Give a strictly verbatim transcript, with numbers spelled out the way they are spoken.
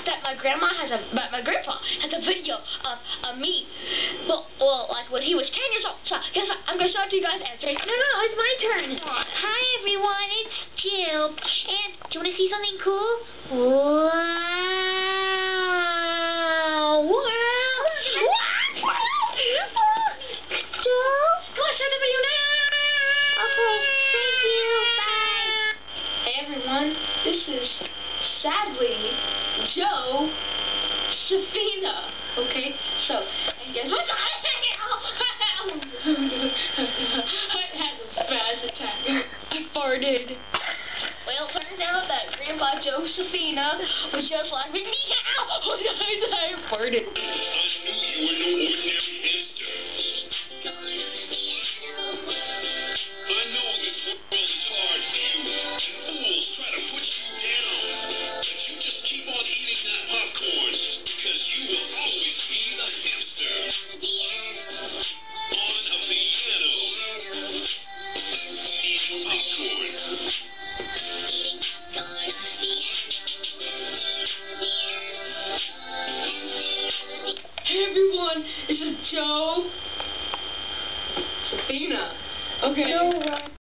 that my grandma has a, my, my grandpa has a video of, of me, well, well, like when he was ten years old. So guess what? I'm gonna show it to you guys and three. No, no, no, it's my turn. Hi everyone, it's Jill. And do you want to see something cool? Wow! Wow! What? Joe? Go on, start the video now. Okay, thank you. Bye. Hey everyone, this is sadly Joe Safina. Okay, so and guess what? I had a fast attack. I farted. Well, turns out that Grandpa Joe Safina was just like me. I farted. I knew you were no ordinary hamster. I know this world is hard for you, and fools try to put you down. But you just keep on eating that popcorn, because you will always be the hamster. On a piano. Eating popcorn. Hey everyone, this is Joe Safina. Okay. No,